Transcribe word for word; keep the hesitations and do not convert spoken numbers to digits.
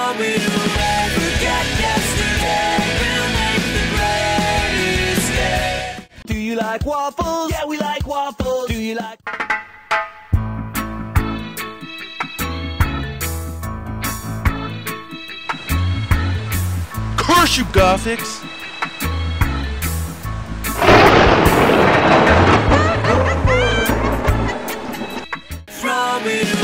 me to forget yesterday. We'll make the greatest day. Do you like waffles? Yeah, we like waffles. Do you like... Curse you, Gothics! Throw me to